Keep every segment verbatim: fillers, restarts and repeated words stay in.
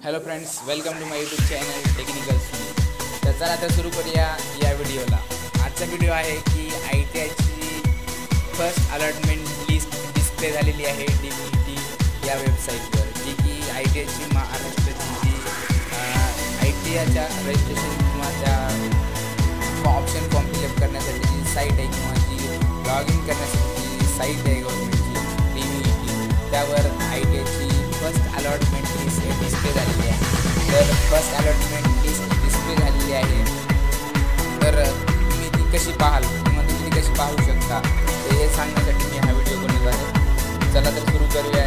Hello friends, welcome to my YouTube channel technical Sunil. तर चला आता सुरू करूया या व्हिडिओला. आजचा व्हिडिओ आहे की आय टी आयची फर्स्ट अलॉटमेंट लिस्ट डिस्प्ले झालेली आहे डी बी टी या वेबसाईटवर, जी की आय टी आयची महाराष्ट्राची जी आय टी आयच्या रजिस्ट्रेशन किंवा त्या ऑप्शन फॉर्म फिलअप करण्यासाठी जी साईट आहे किंवा जी लॉग इन करण्यासाठी जी साईट आहे गव्हर्नमेंटची डी बी टी, त्यावर आय टी आयची फर्स्ट अलॉटमेंट लिस्ट डिस्प्ले झालेली आहे. तर फर्स्ट अलॉटमेंट लिस्ट डिस्प्ले झालेली आहे. तर तुम्ही ती कशी पाहाल किंवा तुम्ही ती कशी पाहू शकता ते हे सांगण्यासाठी मी हा व्हिडिओ बनवत आहे. चला तर सुरू करूया.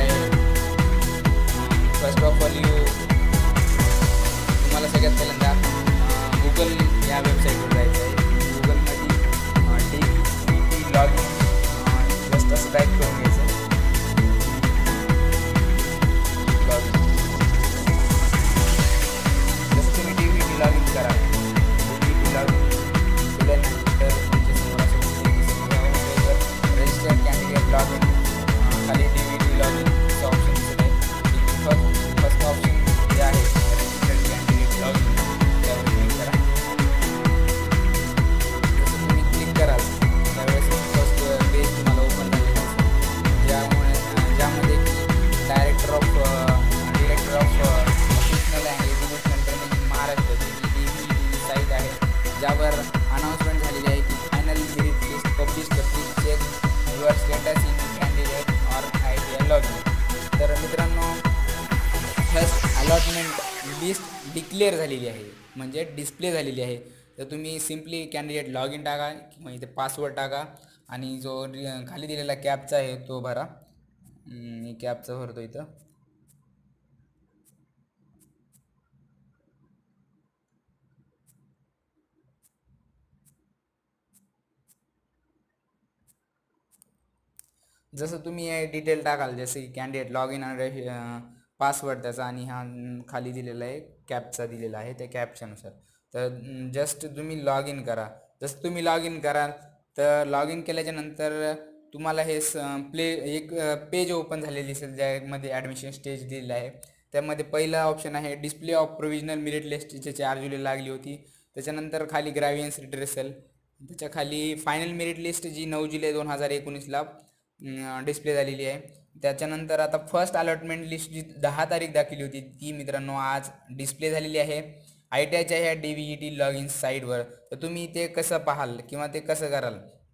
फर्स्ट ऑफ ऑल यू तुम्हाला सगळ्यात पहिल्यांदा गुगल या वेबसाईटवर जायचं आहे. गुगलमध्ये D B T log in just असं टाईप करून घ्यायचं. जसं तुम्ही D B T log in करा, D B T log in केल्यानंतर तुमच्यासमोर असं रजिस्टर्ड कॅन्डिडेट लॉग इन खाली डी बी टी लॉग इनचं ऑप्शन दिसत आहे. फर्स्ट फर्स्ट ऑप्शन जे आहे रजिस्टर्ड कॅन्डिडेट लॉग इन, त्यावर क्लिक करा. जसं तुम्ही क्लिक कराल त्यावेळेस फर्स्ट पेज तुम्हाला ओपन झालेलं असेल, ज्यामुळे ज्यामध्ये की director of director of vocational and educational training Maharashtra जी डी बी टी साईट आहे, ज्यावर अनाऊन्समेंट झालेली आहे की final merit list publish please check your status in candidate or I T I log in. तर मित्रांनो, फर्स्ट अलॉटमेंट लिस्ट डिक्लेअर झालेली आहे, म्हणजे डिस्प्ले झालेली आहे. तर तुम्ही सिम्पली कॅन्डिडेट लॉग इन टाका किंवा इथे पासवर्ड टाका आणि जो खाली दिलेला कॅपचा आहे तो भरा. मी कॅपचा भरतो इथं. जसं तुम्ही हे डिटेल टाकाल, जसे की कॅन्डिडेट लॉग इन आणि पासवर्ड त्याचा आणि हा खाली दिलेला आहे कॅपचा दिलेला आहे त्या कॅपच्यानुसार. तर जस्ट तुम्ही लॉग इन करा. जसं तुम्ही लॉग इन कराल तर लॉग इन केल्याच्या नंतर तुम्हाला हे प्ले एक पेज ओपन झालेली दिसेल, ज्यामध्ये ॲडमिशन स्टेज दिलेलं आहे. त्यामध्ये पहिला ऑप्शन आहे display of provisional merit list, जी चार जुलै लागली होती. त्याच्यानंतर खाली ग्रॅव्हियन्स रिट्रेसल, त्याच्या खाली फायनल मेरिट लिस्ट जी नऊ जुलै दोन हजार एकोणीसला डिस्प्ले झालेली आहे. त्याच्यानंतर आता फर्स्ट अलॉटमेंट लिस्ट जी दहा तारीख दाखवली होती ती मित्रांनो आज डिस्प्ले झालेली आहे आय टी आयच्या ह्या D B T log in साईटवर. तर तुम्ही ते कसं पाहाल किंवा ते कसं कराल,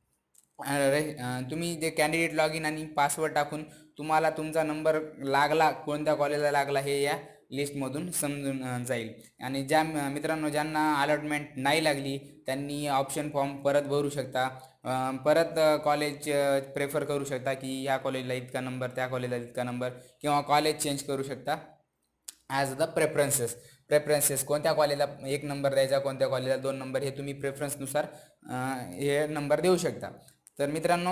तुम्ही ते कॅन्डिडेट लॉग इन आणि पासवर्ड टाकून तुम्हाला तुमचा नंबर लागला कोणत्या कॉलेजला लागला हे या लिस्टमधून समजून जाईल. आणि ज्या मित्रांनो ज्यांना अलॉटमेंट नाही लागली त्यांनी ऑप्शन फॉर्म परत भरू शकता, परत कॉलेज प्रेफर करू शकता की ह्या कॉलेजला इतका नंबर, त्या कॉलेजला इतका नंबर, किंवा कॉलेज चेंज करू शकता ॲज द प्रेफरन्सेस. प्रेफरन्सेस कोणत्या कॉलेजला एक नंबर द्यायचा, कोणत्या कॉलेजला दोन नंबर, हे तुम्ही प्रेफरन्सनुसार हे नंबर देऊ शकता. तर मित्रांनो,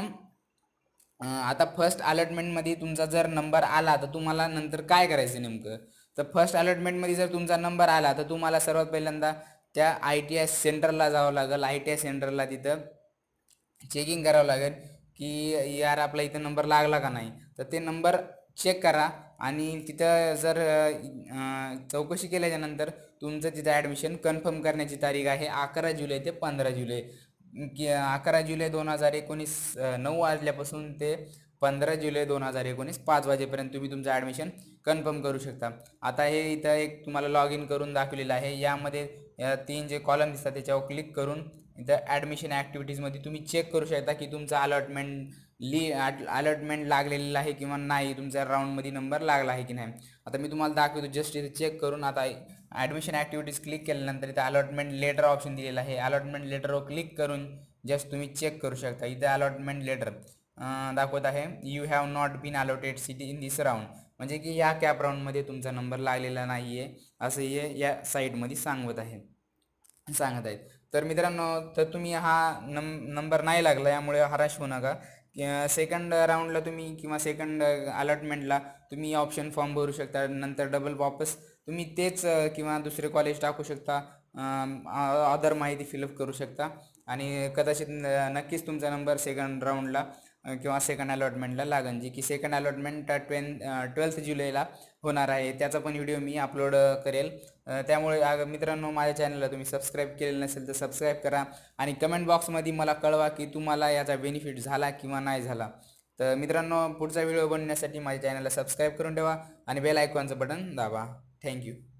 आता फर्स्ट अलॉटमेंटमध्ये तुमचा जर नंबर आला तर तुम्हाला नंतर काय करायचं नेमकं. तर फर्स्ट अलॉटमेंटमध्ये जर तुमचा नंबर आला तर तुम्हाला सर्वात पहिल्यांदा त्या आय टी आय सेंटरला जावं लागेल. आय टी आय सेंटरला तिथं चेकिंग करावं लागेल की यार आपला इथं नंबर लागला का नाही. तर ते नंबर चेक करा आणि तिथं जर चौकशी केल्याच्यानंतर तुमचं तिथं ॲडमिशन कन्फर्म करण्याची तारीख आहे अकरा जुलै ते पंधरा जुलै की अकरा जुलै दोन हजार एकोणीस नऊ वाजल्यापासून ते पंधरा जुलै दोन हजार एकोणीस पाच वाजेपर्यंत तुम्ही तुमचं ॲडमिशन कन्फर्म करू शकता. आता हे इथं एक तुम्हाला लॉग इन करून दाखवलेलं आहे. यामध्ये या तीन जे कॉलम दिसतात त्याच्यावर क्लिक करून इथं ॲडमिशन ॲक्टिव्हिटीजमध्ये तुम्ही चेक करू शकता की तुमचा अलॉटमेंट ली अलॉटमेंट लागलेला आहे किंवा नाही, तुमच्या राऊंडमध्ये नंबर लागला आहे की नाही. आता मी तुम्हाला दाखवतो जस्ट इथे चेक करून. आता ॲडमिशन ॲक्टिव्हिटीज क्लिक केल्यानंतर इथं अलॉटमेंट लेटर ऑप्शन दिलेलं आहे. अलॉटमेंट लेटरवर क्लिक करून जस्ट तुम्ही चेक करू शकता. इथं अलॉटमेंट लेटर दाखवत आहे you have not been allotted seat in this round, म्हणजे की या कॅप राऊंडमध्ये तुमचा नंबर लागलेला नाही आहे असं हे या साईटमध्ये सांगत आहे सांगत आहेत. तर मित्रांनो, तर तुम्ही हा नम नंबर नाही लागला यामुळे हराश होऊ नका. सेकंड राऊंडला तुम्ही किंवा सेकंड अलॉटमेंटला तुम्ही ऑप्शन फॉर्म भरू शकता. नंतर डबल वापस तुम्ही तेच किंवा दुसरे कॉलेज टाकू शकता, अदर माहिती फिलअप करू शकता आणि कदाचित नक्कीच तुमचा नंबर सेकंड राऊंडला किंवा सेकंड अलॉटमेंटला लागेल, जी की सेकंड अलॉटमेंट ट्वेन ट्वेल्थ जुलैला होणार आहे. त्याचा पण व्हिडिओ मी अपलोड करेल. त्यामुळे अग मित्रांनो, माझ्या चॅनलला तुम्ही सबस्क्राईब केलेलं नसेल तर सबस्क्राईब करा आणि कमेंट बॉक्समध्ये मला कळवा की तुम्हाला याचा बेनिफिट झाला किंवा नाही झाला. तर मित्रांनो, पुढचा व्हिडिओ बनवण्यासाठी माझ्या चॅनलला सबस्क्राईब करून ठेवा आणि बेल आयकॉनचं बटन दाबा. थँक्यू.